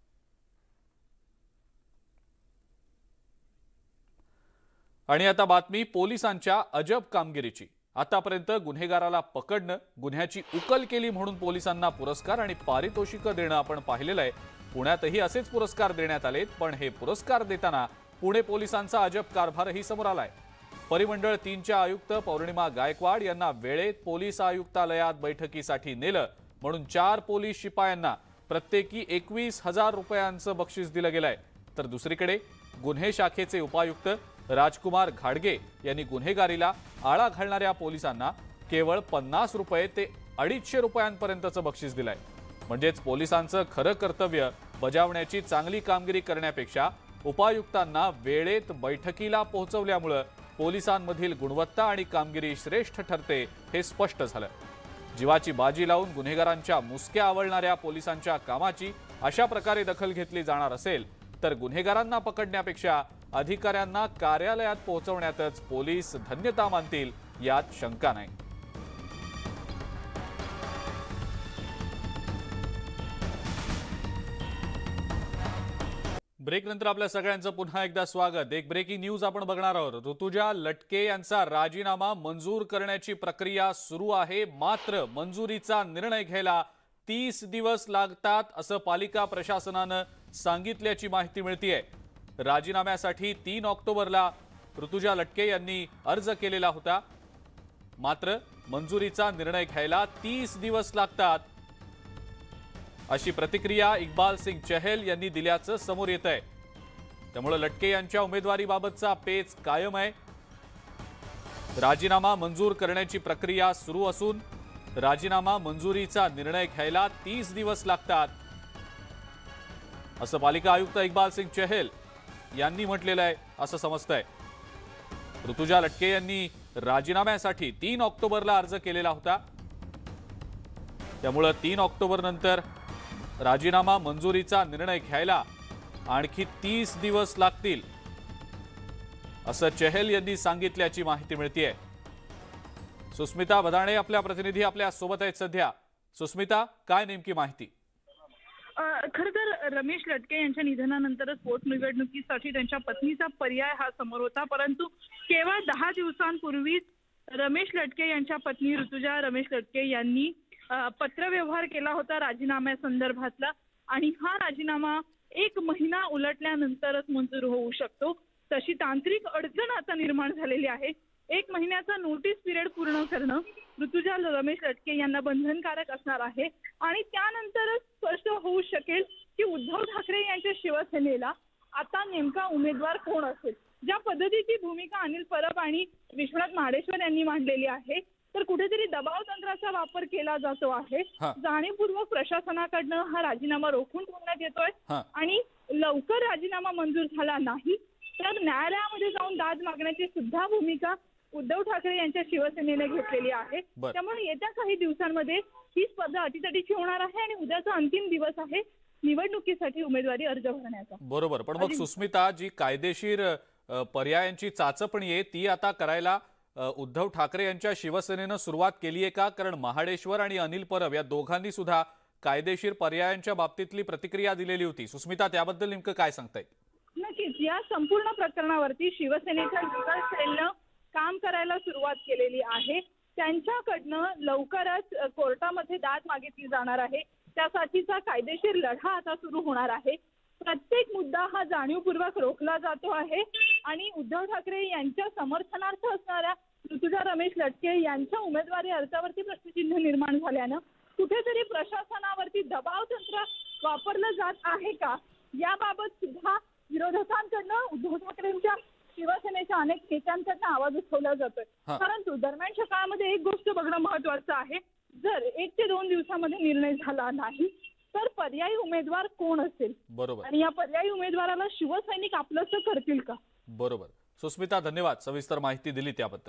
आणि आता बातमी पोलिसांच्या अजब कामगिरीची। आतापर्यंत गुन्हेगाराला पकडणं, गुन्ह्याची उकल केली म्हणून पोलिसांना पुरस्कार आणि पारितोषिक देणं आपण पाहिलेलं आहे। पुण्यातही असेच पुरस्कार देण्यात आलेत, पण हे पुरस्कार देताना पुणे पोलिसांचा अजब कारभारही समोर आलाय। परिमंडळ तीनच्या आयुक्त पौर्णिमा गायकवाड यांना वेळेत पोलीस आयुक्तालयात बैठकीसाठी नेलं म्हणून चार पोलीस शिपायांना प्रत्येकी एकवीस हजार रुपयांचं बक्षीस दिलं गेलंय। तर दुसरीकडे गुन्हे शाखेचे उपायुक्त राजकुमार घाडगे यांनी गुन्हेगारीला आळा घालणाऱ्या पोलिसांना केवळ पन्नास रुपये ते अडीचशे रुपयांपर्यंतचं बक्षीस दिलंय। म्हणजेच पोलिसांचं खरं कर्तव्य बजावण्याची चांगली कामगिरी करण्यापेक्षा उपायुक्तांना वेळेत बैठकीला पोहोचवल्यामुळे पोलिसांमधील गुणवत्ता आणि कामगिरी श्रेष्ठ ठरते हे स्पष्ट झालं। जीवाची बाजी लावून गुन्हेगारांच्या मुसक्या आवळणाऱ्या पोलिसांच्या कामाची अशा प्रकारे दखल घेतली जाणार असेल तर गुन्हेगारांना पकडण्यापेक्षा अधिकाऱ्यांना कार्यालयात पोहोचवण्यातच पोलीस धन्यता मानतील यात शंका नाही। ब्रेक नंतर आपल्या सगळ्यांचं पुन्हा एकदा स्वागत। एक ब्रेकिंग न्यूज आपण बघणार आहोत। ऋतुजा लटके यांचा राजीनामा मंजूर करण्याची प्रक्रिया सुरू आहे, मात्र मंजुरीचा निर्णय घ्यायला तीस दिवस लागतात असं पालिका प्रशासनानं सांगितल्याची माहिती मिळतेय। राजीनाम्यासाठी तीन ऑक्टोबरला ऋतुजा लटके यांनी अर्ज केलेला होता, मात्र मंजुरीचा निर्णय घ्यायला तीस दिवस लागतात अशी प्रतिक्रिया इक्बाल सिंग चहल यांनी दिल्याचं समोर येत आहे। त्यामुळे लटके यांच्या उमेदवारीबाबतचा पेच कायम आहे। राजीनामा मंजूर करण्याची प्रक्रिया सुरू असून राजीनामा मंजुरीचा निर्णय घ्यायला तीस दिवस लागतात असं पालिका आयुक्त इक्बाल सिंग चहल यांनी म्हटलेलं आहे असं समजतंय। ऋतुजा लटके यांनी राजीनाम्यासाठी तीन ऑक्टोबरला अर्ज केलेला होता, त्यामुळे तीन ऑक्टोबर नंतर राजीनामा मंजुरीचा निर्णय घ्यायला आणखी तीस दिवस लागतील असं चहल यांनी सांगितल्याची माहिती मिळतेय। सुस्मिता बदाणे आपल्या प्रतिनिधी आपल्या सोबत आहेत सध्या। सुस्मिता, काय नेमकी माहिती? खरं तर रमेश लटके यांच्या निधनानंतरच पोटनिवडणुकीसाठी त्यांच्या पत्नीचा पर्याय हा समोर होता, परंतु केवळ दहा दिवसांपूर्वीच रमेश लटके यांच्या पत्नी ऋतुजा रमेश लटके यांनी पत्रव्यवहार केला होता राजीनाम्यासंदर्भातला, आणि हा राजीनामा एक महिना उलटल्यानंतरच मंजूर होऊ शकतो। तशी तांत्रिक अडचण आता निर्माण झालेली आहे। एक महिन्याचा नोटीस पिरियड पूर्ण करणं ऋतुजा रमेश लटके यांना बंधनकारक असणार आहे, आणि त्यानंतरच स्पष्ट होऊ शकेल की उद्धव ठाकरे यांच्या शिवसेनेला आता नेमका उमेदवार कोण असेल। ज्या पद्धतीची भूमिका अनिल परब आणि विश्वनाथ महाडेश्वर यांनी मांडलेली आहे, तर कुठेतरी दबाव तंत्राचा वापर केला जातो आहे। जाणीवपूर्वक प्रशासनाकडनं हा राजीनामा रोखून ठेवण्यात येतोय, आणि लवकर राजीनामा मंजूर झाला नाही तर न्यायालयामध्ये जाऊन दाद मागण्याची सुद्धा भूमिका उद्धव ठाकरे यांच्या शिवसेनेने घेतलेली आहे। त्यामुळे येत्या काही दिवसांमध्ये ही स्पर्धा अटीतटीची होणार आहे, आणि उद्याचा अंतिम दिवस आहे निवडणुकीसाठी उमेदवारी अर्ज भरण्याचा। बरोबर, पण मग सुस्मिता, जी कायदेशीर पर्यायांची चाचपणी आहे ती आता करायला उद्धव ठाकरे यांच्या शिवसेनेनं सुरुवात केली आहे का? कारण महाडेश्वर आणि अनिल परब या दोघांनी सुद्धा कायदेशीर पर्यायांच्या बाबतीतली प्रतिक्रिया दिलेली होती। सुस्मिता, त्याबद्दल नेमकं काय सांगताय? नक्कीच या संपूर्ण प्रकरणावरती शिवसेनेच्या लीगल सेलनं काम करायला सुरुवात केलेली आहे। त्यांच्याकडनं लवकरच कोर्टामध्ये दाद मागितली जाणार आहे, त्यासाठीचा कायदेशीर लढा आता सुरू होणार आहे। प्रत्येक मुद्दा हा जाणीवपूर्वक रोखला जातो आहे, आणि उद्धव ठाकरे यांच्या समर्थनार्थ असणाऱ्या ऋतुजा रमेश लटके यांच्या उमेदवारी अर्जावरती प्रश्नचिन्ह निर्माण झाल्यानं कुठेतरी प्रशासनावरती दबाव तंत्र वापरलं जात आहे का, याबाबत सुद्धा विरोधकांकडनं उद्धव ठाकरेंच्या शिवसेनेच्या अनेक नेत्यांकडनं आवाज उठवला जातोय। परंतु दरम्यानच्या काळामध्ये एक गोष्ट बघणं महत्वाचं आहे, जर एक ते दोन दिवसामध्ये निर्णय झाला नाही तर पर्यायी उमेदवार कोण असेल, बरोबर, आणि या पर्यायी उमेदवाराला शिवसैनिक आपलंसं करतील का? बरोबर। सुस्मिता, धन्यवाद सविस्तर माहिती दिली त्याबद्दल।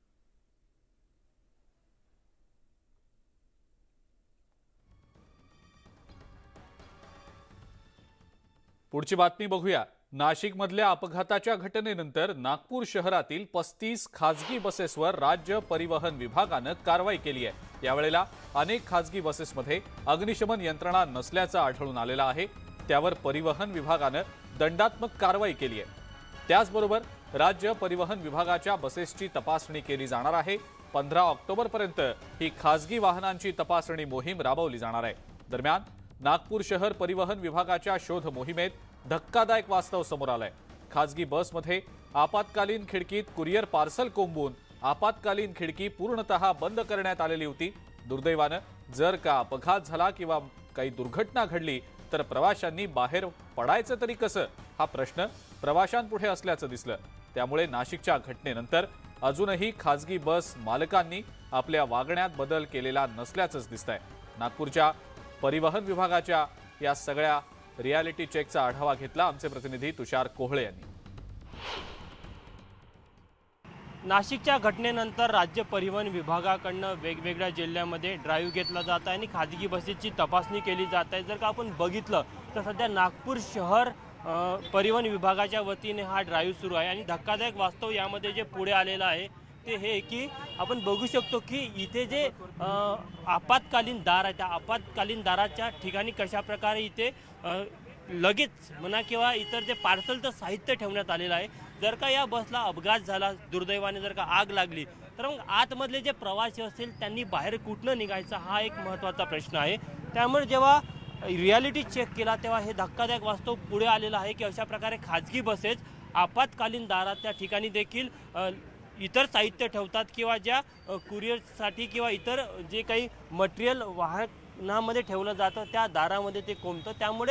पुढची बातमी बघूया। नाशिक मधल्या अपघाताच्या घटनेनंतर नागपूर शहरातील पस्तीस खासगी बसेसवर राज्य परिवहन विभागानं कारवाई केली आहे। यावेळेला अनेक खासगी बसेसमध्ये अग्निशमन यंत्रणा नसल्याचं आढळून आलेलं आहे, त्यावर परिवहन विभागानं दंडात्मक कारवाई केली आहे। त्याचबरोबर राज्य परिवहन विभागाच्या बसेसची तपासणी केली जाणार आहे। पंधरा ऑक्टोबर पर्यंत ही खासगी वाहनांची तपासणी मोहीम राबवली जाणार आहे। दरम्यान नागपूर शहर परिवहन विभागाच्या शोध मोहिमेत धक्कादायक वास्तव समोर आलंय। खासगी बसमध्ये आपत्कालीन खिडकीत कुरिअर पार्सल कोंबून आपत्कालीन खिडकी पूर्णतः बंद करण्यात आलेली होती। दुर्दैवानं जर का अपघात झाला किंवा काही दुर्घटना घडली तर प्रवाशांनी बाहेर पडायचं तरी कसं, हा प्रश्न प्रवाशांपुढे असल्याचं दिसलं। त्यामुळे नाशिकच्या घटनेनंतर अजूनही खासगी बस मालकांनी आपल्या वागण्यात बदल केलेला नसल्याचंच दिसतंय। नागपूरच्या परिवहन विभागाच्या या सगळ्या रियालिटी चेकचा आढावा घेतला आमचे प्रतिनिधी तुषार कोहळे यांनी। नाशिकच्या घटनेनंतर राज्य परिवहन विभागाकडनं वेगवेगळ्या जिल्ह्यामध्ये ड्राईव्ह घेतला जात आहे आणि खाजगी बसेसची तपासणी केली जात आहे। जर का आपण बघितलं तर सध्या नागपूर शहर परिवहन विभागाच्या वतीने हा ड्राईव्ह सुरू आहे, आणि धक्कादायक वास्तव यामध्ये जे पुढे आलेलं आहे ते हे की आपण बघू शकतो की इथे जे आपत्कालीन दार आहे त्या आपत्कालीन दाराच्या ठिकाणी कशा प्रकारे इथे लगेच म्हणा किंवा इतर जे पार्सलचं साहित्य ठेवण्यात आलेलं आहे। जर का या बसला अपघात झाला, दुर्दैवाने जर का आग लागली तर मग आतमधले जे प्रवासी असतील त्यांनी बाहेर कुठनं निघायचं, हा एक महत्त्वाचा प्रश्न आहे। त्यामुळे जेव्हा रियालिटी चेक केला तेव्हा हे धक्कादायक वास्तव पुढे आलेलं आहे की अशा प्रकारे खाजगी बसेस आपत्कालीन दारात त्या ठिकाणी देखील इतर साहित्य ठेवतात किंवा ज्या कुरिअरसाठी किंवा इतर जे काही मटेरियल वाहनामध्ये ठेवलं जातं त्या दारामध्ये ते कोंबतं। त्यामुळे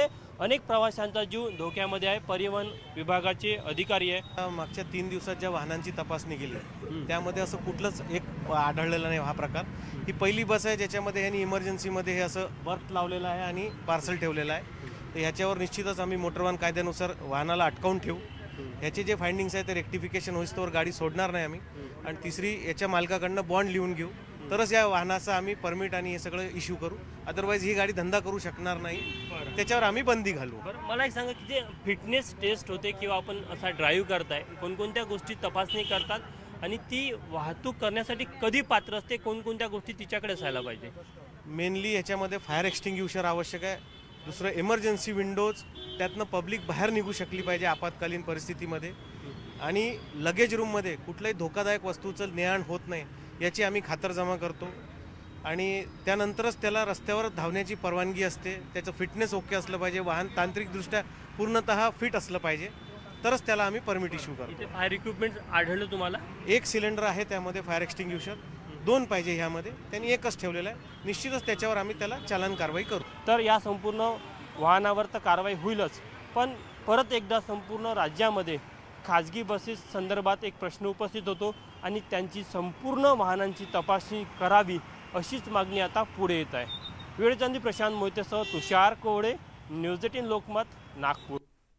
अनेक प्रवाशांचा जीव धोक्यामध्ये आहे. परिवहन विभागाचे अधिकारी आहे. मागच्या तीन दिवसात ज्या वाहनांची तपासणी केली त्यामध्ये असं कुठलंच एक आढळलेला नाही हा प्रकार. ही पहिली बस आहे ज्याच्यामध्ये यांनी इमर्जन्सीमध्ये हे असं बर्थ लावलेलं आहे आणि पार्सल ठेवलेलं आहे. तर ह्याच्यावर निश्चितच आम्ही मोटर वाहन कायद्यानुसार वाहनाला अटकावून ठेवू. ह्याचे जे फाइंडिंग्स आहे ते रेक्टिफिकेशन होईस्तोवर गाडी सोडणार नाही आम्ही. आणि तिसरी याच्या मालकाकडनं बॉन्ड लिहून घेऊ तरच या वाहनाचं आम्ही परमिट आणि हे सगळं इश्यू करू. अदरवाईज ही गाडी धंदा करू शकणार नाही. त्याच्यावर आम्ही बंदी घालू. बरं, मला एक सांगा की जे फिटनेस टेस्ट होते किंवा आपण असा ड्राईव्ह करताय कोणकोणत्या गोष्टी तपासणी करतात आणि ती वाहतूक करण्यासाठी कधी पात्र असते, कोणकोणत्या गोष्टी तिच्याकडे असायला पाहिजे? मेनली याच्यामध्ये फायर एक्सटिंग्युशर आवश्यक आहे. दुसरं इमर्जन्सी विंडोज, त्यातनं पब्लिक बाहेर निघू शकली पाहिजे आपत्कालीन परिस्थितीमध्ये. आणि लगेज रूममध्ये कुठल्याही धोकादायक वस्तूचं नेआण होत नाही याची आम्ही खातरजमा करतो. आणि त्यानंतरच त्याला रस्त्यावर धावण्याची परवानगी असते. त्याचं फिटनेस ओके असलं पाहिजे, वाहन तांत्रिकदृष्ट्या पूर्णतः फिट असलं पाहिजे तरच त्याला आम्ही परमिट इश्यू करतो. फायर इक्विपमेंट आढळलं तुम्हाला? एक सिलेंडर आहे त्यामध्ये फायर एक्सटिंग्युशर, दोन पाहिजे ह्यामध्ये, त्यांनी एकच ठेवलेलं आहे. निश्चितच त्याच्यावर आम्ही त्याला चालन कारवाई करू. तर या संपूर्ण वाहनावर तर कारवाई होईलच, पण परत एकदा संपूर्ण राज्यामध्ये खाजगी बसेस संदर्भात एक प्रश्न उपस्थित होतो आणि त्यांची संपूर्ण वाहनांची तपासणी करावी अशीच मागणी आता पुढे येत आहे. वेळचंदी प्रशांत मोहितेसह तुषार कोवडे, न्यूज एटीन लोकमत, नागपूर.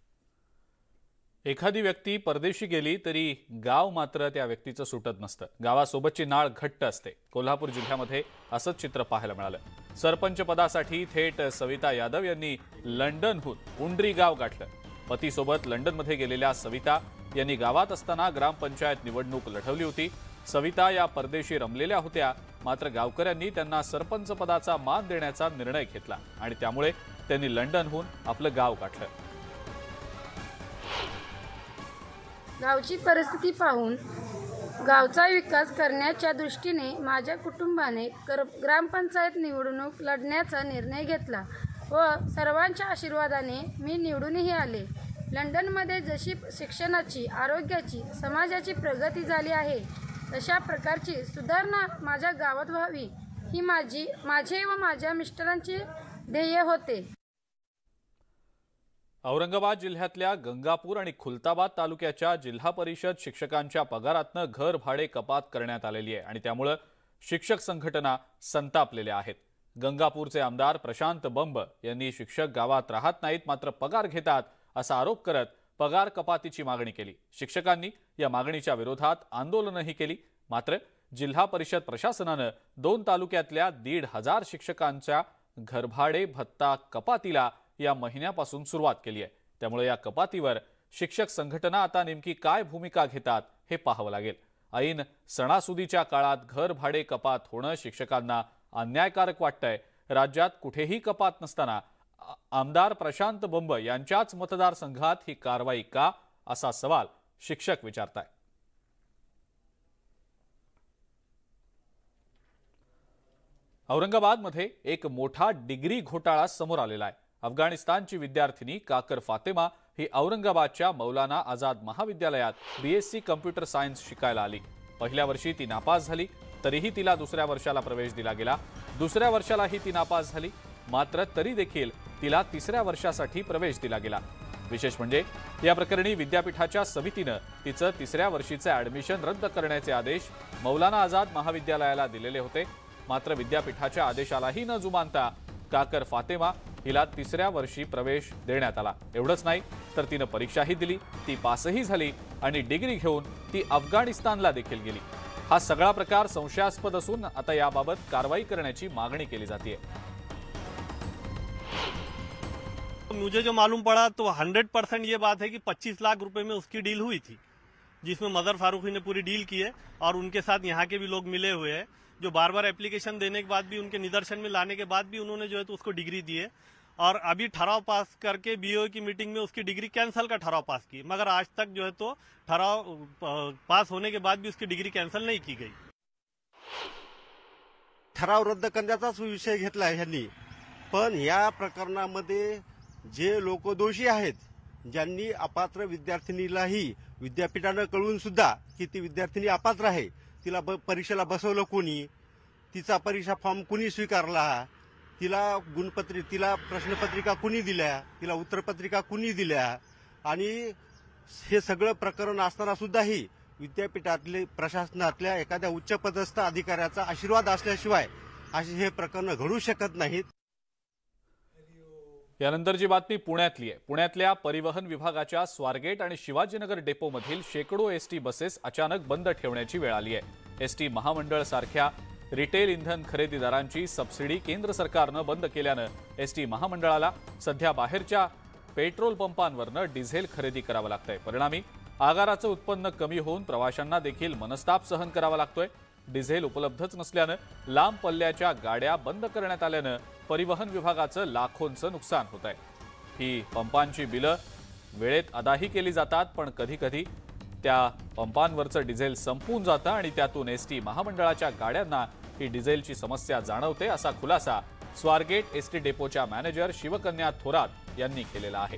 एखादी व्यक्ती परदेशी गेली तरी गाव मात्र त्या व्यक्तीचं सुटत नसतं. गावासोबतची नाळ घट्ट असते. कोल्हापूर जिल्ह्यामध्ये असंच चित्र पाहायला मिळालं. सरपंच पदासाठी थेट सविता यादव यांनी लंडनहून पुंडरी गाव गाठलं. पतीसोबत लंडनमध्ये गेलेल्या सविता यांनी गावात असताना ग्रामपंचायत निवडणूक लढवली होती. सविता या परदेशी रमलेल्या होत्या, मात्र गावकऱ्यांनी त्यांना सरपंच पदाचा मान देण्याचा निर्णय घेतला आणि त्यामुळे त्यांनी लंडनहून आपलं गाव गाठलं. गावची परिस्थिती पाहून गावचा विकास करण्याच्या दृष्टीने माझ्या कुटुंबाने कर ग्रामपंचायत निवडणूक लढण्याचा निर्णय घेतला व सर्वांच्या आशीर्वादाने मी निवडूनही आले. लंडनमध्ये जशी शिक्षणाची, आरोग्याची, समाजाची प्रगती झाली आहे तशा प्रकारची सुधारणा माझ्या गावात व्हावी ही माझी माझे व माझ्या मिस्टरांचे ध्येय होते. औरंगाबाद जिल्ह्यातल्या गंगापूर आणि खुलताबाद तालुक्याच्या जिल्हा परिषद शिक्षकांच्या पगारातनं घर भाडे कपात करण्यात आलेली आहे आणि त्यामुळे शिक्षक संघटना संतापलेल्या आहेत. गंगापूरचे आमदार प्रशांत बंब यांनी शिक्षक गावात राहत नाहीत मात्र पगार घेतात असा आरोप करत पगार कपातीची मागणी केली. शिक्षकांनी या मागणीच्या विरोधात आंदोलनही केली. मात्र जिल्हा परिषद प्रशासनानं दोन तालुक्यातल्या दीड हजार शिक्षकांच्या घरभाडे भत्ता कपातीला या महिन्यापासून सुरुवात केली आहे. त्यामुळे या कपातीवर शिक्षक संघटना आता नेमकी काय भूमिका घेतात हे पाहावं लागेल. ऐन सणासुदीच्या काळात घर भाडे कपात होणं शिक्षकांना अन्यायकारक वाटतंय. राज्यात कुठेही कपात नसताना आमदार प्रशांत बंब यांच्याच मतदारसंघात ही कारवाई का, असा सवाल शिक्षक विचारताय. औरंगाबादमध्ये एक मोठा डिग्री घोटाळा समोर आलेला आहे. अफगाणिस्तानची विद्यार्थिनी काकर फातेमा ही औरंगाबादच्या मौलाना आझाद महाविद्यालयात बीएससी कम्प्युटर सायन्स शिकायला आली. पहिल्या वर्षी ती नापास झाली, तरीही तिला दुसऱ्या वर्षाला प्रवेश दिला गेला. दुसऱ्या वर्षालाही ती नापास झाली, मात्र तरी देखील तिला तिसऱ्या वर्षासाठी प्रवेश दिला गेला. विशेष म्हणजे या प्रकरणी विद्यापीठाच्या समितीनं तिचं तिसऱ्या वर्षीचे ऍडमिशन रद्द करण्याचे आदेश मौलाना आझाद महाविद्यालयाला दिलेले होते. मात्र विद्यापीठाच्या आदेशालाही न जुमानता काकर फातेमा हिला तिसऱ्या वर्षी प्रवेश देण्यात आला. एवढंच नाही तर तिनं परीक्षाही दिली, ती पासही झाली आणि डिग्री घेऊन ती अफगाणिस्तानला देखील गेली. हा सगळा प्रकार संशयास्पद असून आता याबाबत कारवाई करण्याची मागणी केली जाते. मुझे जो मालूम पड़ा तो हंड्रेड परसेंट ये बात है कि पच्चीस लाख रुपए में उसकी डील हुई थी, जिसमें मदर फारूकी ने पूरी डील की है और उनके साथ यहाँ के भी लोग मिले हुए हैं, जो बार बार एप्लीकेशन देने के बाद भी उनके निदर्शन में लाने के बाद भी उन्होंने जो है तो उसको डिग्री दी है और अभी ठहराव पास करके बीओ की मीटिंग में उसकी डिग्री कैंसिल का ठहराव पास की, मगर आज तक जो है तो ठहराव पास होने के बाद भी उसकी डिग्री कैंसिल नहीं की गई. ठराव रद्द करण्याचाच विषय घेतला आहे ह्यांनी, पण या प्रकरणामध्ये जे लोक दोषी आहेत, ज्यांनी अपात्र विद्यार्थिनीलाही विद्यापीठानं कळवून सुद्धा की ती विद्यार्थिनी अपात्र आहे, तिला परीक्षेला बसवलं कोणी, तिचा परीक्षा फॉर्म कुणी स्वीकारला, तिला गुणपत्री तिला प्रश्नपत्रिका कुणी दिल्या, तिला उत्तरपत्रिका कुणी दिल्या, आणि हे सगळं प्रकरण असताना सुद्धाही विद्यापीठातले प्रशासनातल्या एखाद्या उच्चपदस्थ अधिकाऱ्याचा आशीर्वाद असल्याशिवाय असे हे प्रकरण घडू शकत नाहीत. यानंतरची बातमी पुण्यातली आहे. पुण्यातल्या परिवहन विभागाच्या स्वारगेट आणि शिवाजीनगर डेपोमधील शेकडो एसटी बसेस अचानक बंद ठेवण्याची वेळ आली आहे. एसटी महामंडळ सारख्या रिटेल इंधन खरेदीदारांची सबसिडी केंद्र सरकारनं बंद केल्यानं एसटी महामंडळाला सध्या बाहेरच्या पेट्रोल पंपांवरनं डिझेल खरेदी करावं लागतंय. परिणामी आगाराचं उत्पन्न कमी होऊन प्रवाशांना देखील मनस्ताप सहन करावा लागतोय. डिझेल उपलब्धच नसल्यानं लांब पल्ल्याच्या गाड्या बंद करण्यात आल्यानं परिवहन विभागाचं लाखोंचं नुकसान होत आहे. ही पंपांची बिलं वेळेत अदाही केली जातात, पण कधी कधी त्या पंपांवरचं डिझेल संपून जातं आणि त्यातून एसटी महामंडळाच्या गाड्यांना ही डिझेलची समस्या जाणवते, असा खुलासा स्वारगेट एसटी डेपोच्या मॅनेजर शिवकन्या थोरात यांनी केलेला आहे.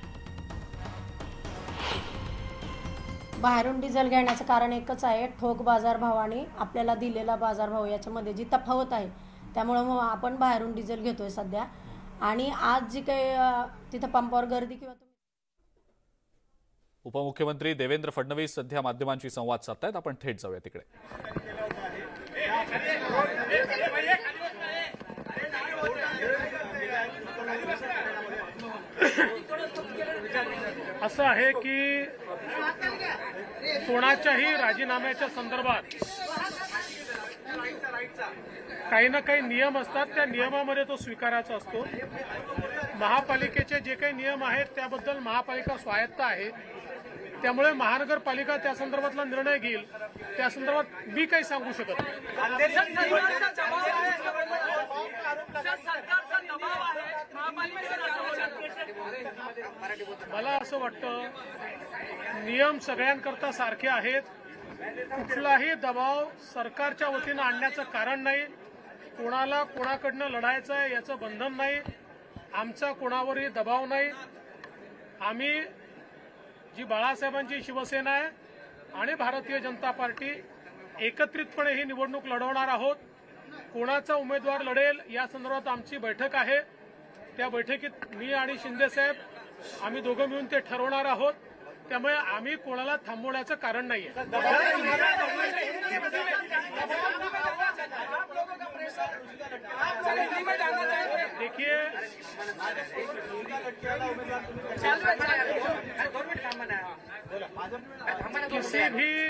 बाहेरून डिझेल घेण्याचं कारण एकच आहे, ठोक बाजारभाव आणि आपल्याला दिलेला बाजारभाव याच्यामध्ये जी तफावत आहे, त्यामुळं मग आपण बाहेरून डिझेल घेतोय सध्या. आणि आज जी काही तिथं पंपावर गर्दी किंवा उपमुख्यमंत्री देवेंद्र फडणवीस सध्या माध्यमांशी संवाद साधतायत. आपण थेट जाऊया तिकडे. असं आहे की कोणाच्याही राजीनाम्याच्या संदर्भात काही ना काही नियम असतात, त्या नियमामध्ये तो स्वीकारायचा असतो. महापालिकेचे जे काही नियम आहेत त्याबद्दल महापालिका स्वायत्त आहे, त्यामुळे महानगरपालिका त्या संदर्भातला निर्णय घेईल. त्या संदर्भात मी काही सांगू शकत नाही. मला असं वाटतं नियम सगळ्यांकरता सारखे आहेत. कुठलाही दबाव सरकारच्या वतीनं आणण्याचं कारण नाही. कोणाला कोणाकडनं लढायचं आहे याचं बंधन नाही. आमचा कोणावरही दबाव नाही. आम्ही जी बाळासाहेबांची शिवसेना आहे आणि भारतीय जनता पार्टी एकत्रितपणे ही निवडणूक लढवणार आहोत. कोणाचा उमेदवार लढेल या संदर्भात आमची बैठक आहे. त्या बैठकीत मी आणि शिंदेसाहेब आम्ही दोघं मिळून ते ठरवणार आहोत. त्यामुळे आम्ही कोणाला थांबवण्याचं कारण नाहीये. देखिए, किसी भी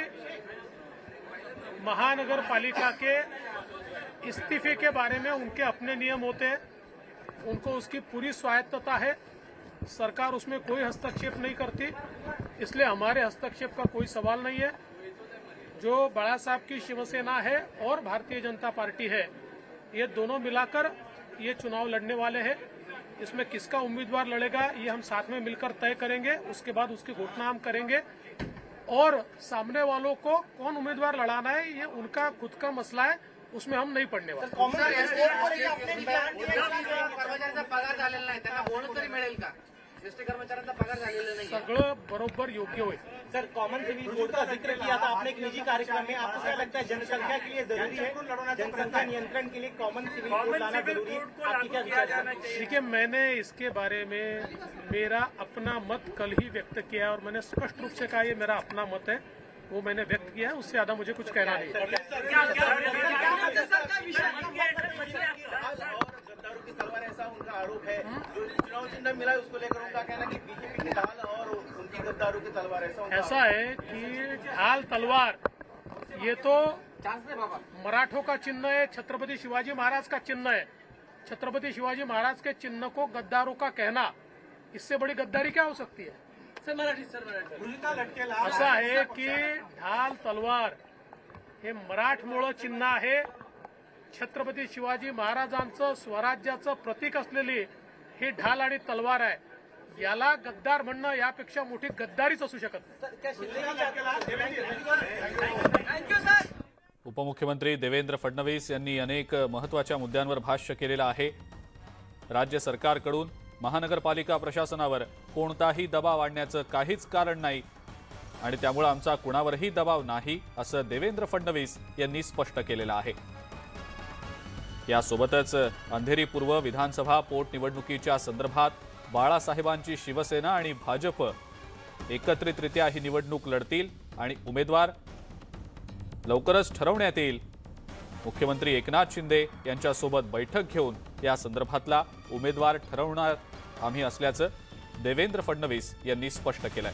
महानगर पालिका के इस्तीफे के बारे में उनके अपने नियम होते हैं. उनको उसकी पूरी स्वायत्तता है. सरकार उसमें कोई हस्तक्षेप नहीं करती, इसलिए हमारे हस्तक्षेप का कोई सवाल नहीं है. जो बड़ा साहब की शिवसेना है और भारतीय जनता पार्टी है, ये दोनों मिलाकर ये चुनाव लड़ने वाले हैं. इसमें किसका उम्मीदवार लड़ेगा ये हम साथ में मिलकर तय करेंगे. उसके बाद उसकी घोषणा हम करेंगे. और सामने वालों को कौन उम्मीदवार लड़ाना है ये उनका खुद का मसला है, उसमें हम नहीं पडणे वाले. सगळं बरोबर योग्य होईल. सर, कॉमन सिविल कोड का जिक्र किया था आपने एक निजी कार्यक्रम में. आपको क्या लगता है जनसंख्या के लिए जरूरी है, जनसंख्या नियंत्रण के लिए कॉमन सिविल कोड लाना जरूरी है? आपकी क्या विचार है? देखिए, मैंने इसके बारे में मेरा अपना मत कल ही व्यक्त किया और मैंने स्पष्ट रूप से कहा ये मेरा अपना मत है, वो मैंने व्यक्त किया है. उससे ज्यादा मुझे कुछ कहना नहीं. तलवार ऐसा उनका आरोप है, जो चुनाव चिन्ह मिला है उसको लेकर उनका कहना कि बीजेपी की ढाल और उनकी गद्दारों की तलवार ऐसा. ऐसा है कि ढाल तलवार ये तो मराठों का चिन्ह है, छत्रपति शिवाजी महाराज का चिन्ह है. छत्रपति शिवाजी महाराज के चिन्ह को गद्दारों का कहना, इससे बड़ी गद्दारी क्या हो सकती है? असं आहे की ढाल तलवार हे मराठमोळं चिन्ह आहे. छत्रपती शिवाजी महाराजांचं स्वराज्याचं प्रतीक असलेली ही ढाल आणि तलवार आहे. याला गद्दार म्हणणं यापेक्षा मोठी गद्दारीच असू शकत नाही. उपमुख्यमंत्री देवेंद्र फडणवीस यांनी अनेक महत्त्वाच्या मुद्द्यांवर भाष्य केलेलं आहे. राज्य सरकारकडून महानगरपालिका प्रशासनावर कोणताही दबाव आणण्याचं काहीच कारण नाही आणि त्यामुळे आमचा कुणावरही दबाव नाही, असं देवेंद्र फडणवीस यांनी स्पष्ट केलेलं आहे. यासोबतच अंधेरी पूर्व विधानसभा पोटनिवडणुकीच्या संदर्भात बाळासाहेबांची शिवसेना आणि भाजप एकत्रितरित्या ही निवडणूक लढतील आणि उमेदवार लवकरच ठरवण्यात येईल। मुख्यमंत्री एकनाथ शिंदे यांच्यासोबत बैठक घेऊन या संदर्भातला उमेदवार ठरवणार आम्ही असल्याचं देवेंद्र फडणवीस यांनी स्पष्ट केलंय।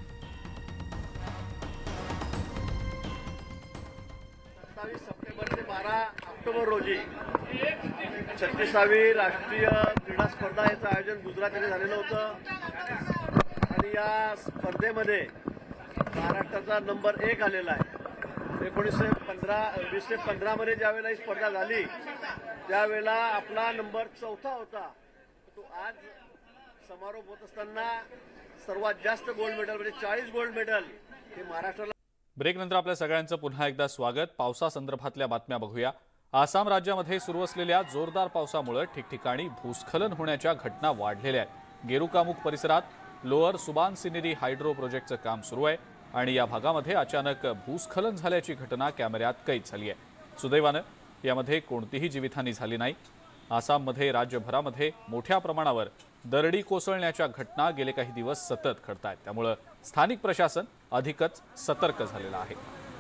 सत्तावीस सप्टेंबर ते बारा ऑक्टोबर रोजी छत्तीसावी राष्ट्रीय क्रीडा स्पर्धा याचं आयोजन गुजरातमध्ये झालेलं होतं आणि या स्पर्धेमध्ये महाराष्ट्राचा नंबर एक आलेला आहे। एकोणीसशे पंधरा वीस ते पंधरा मध्ये ज्यावेळेला ही स्पर्धा झाली त्यावेळेला आपला नंबर चौथा होता। तो आज समारोप होत असताना सर्वात जास्त गोल्ड मेडल म्हणजे चाळीस गोल्ड मेडल हे महाराष्ट्राला। ब्रेक नंतर आपल्या सगळ्यांचं पुन्हा एकदा स्वागत। पावसासंदर्भातल्या बातम्या बघूया। आसाम राज्यामध्ये सुरू असलेल्या जोरदार पावसामुळे ठिकठिकाणी भूस्खलन होण्याच्या घटना वाढलेल्या आहेत। गेरुकामुख परिसरात लोअर सुबानसिनेरी हायड्रो प्रोजेक्टचं काम सुरू आहे आणि या भागामध्ये अचानक भूस्खलन झाल्याची घटना कॅमेऱ्यात कैद झाली आहे। सुदैवानं यामध्ये कोणतीही जीवितहानी झाली नाही। आसाममध्ये राज्यभरामध्ये मोठ्या प्रमाणावर दरडी कोसळण्याच्या घटना गेले काही दिवस सतत घडत आहेत, त्यामुळे स्थानिक प्रशासन अधिकच सतर्क झालेलं आहे।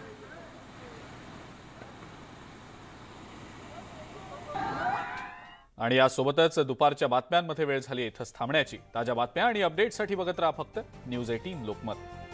आणि यासोबतच दुपारच्या बातम्यांमध्ये वेळ झाली इथंच थांबण्याची। ताज्या बातम्या आणि अपडेट्ससाठी बघत राहा फक्त न्यूज अठरा लोकमत।